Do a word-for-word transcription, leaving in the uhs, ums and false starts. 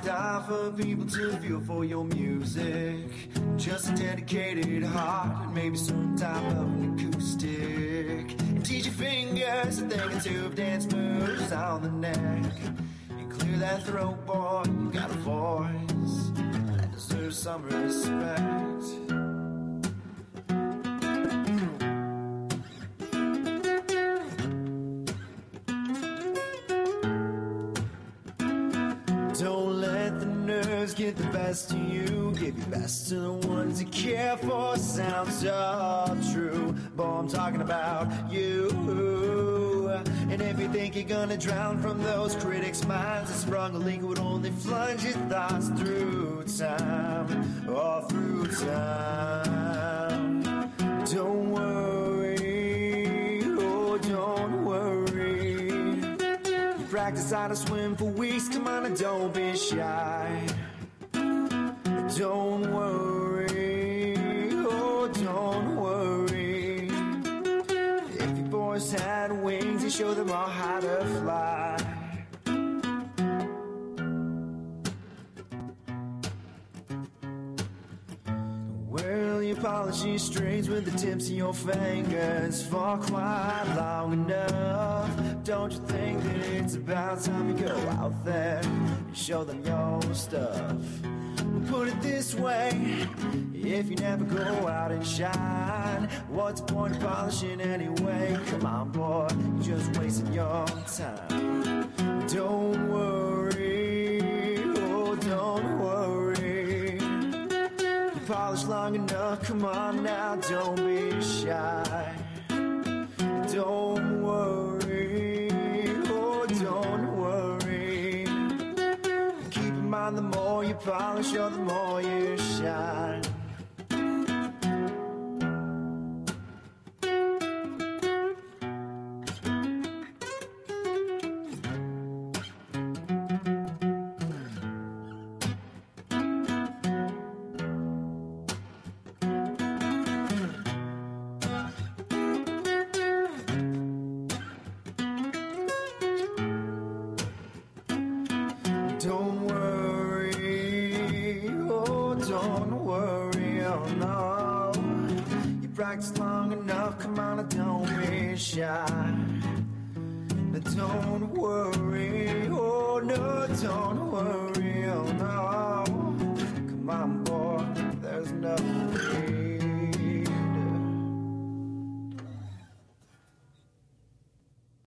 style for people to feel for your music. Just a dedicated heart and maybe some type of an acoustic. And teach your fingers a thing or two of dance moves on the neck. And clear that throat, boy, you got a voice that deserves some respect. Don't let the nerves get the best of you. Give your best to the ones you care for. Sounds so true, boy, I'm talking about you. And if you think you're gonna drown from those critics' minds, a sprung a leak would only plunge your thoughts through time, all through time. Don't worry, oh, don't worry. Practice how to swim for weeks, come on and don't be shy. Don't worry, oh don't worry. If your boys had wings, you show them all how to fly. Well, you polish your strings with the tips of your fingers for quite long enough. Don't you think that it's about time you go out there and show them your stuff? Well, put it this way, if you never go out and shine, what's the point of polishing anyway? Come on, boy, you're just wasting your time. Don't worry, oh, don't worry. You polish long enough, come on now, don't be shy. Don't worry, oh, don't worry. Keep in mind, the more you polish, oh, the more you shine. Don't worry, oh don't worry, oh no. You practice long enough, come on and don't be shy. But don't worry, oh no, don't worry.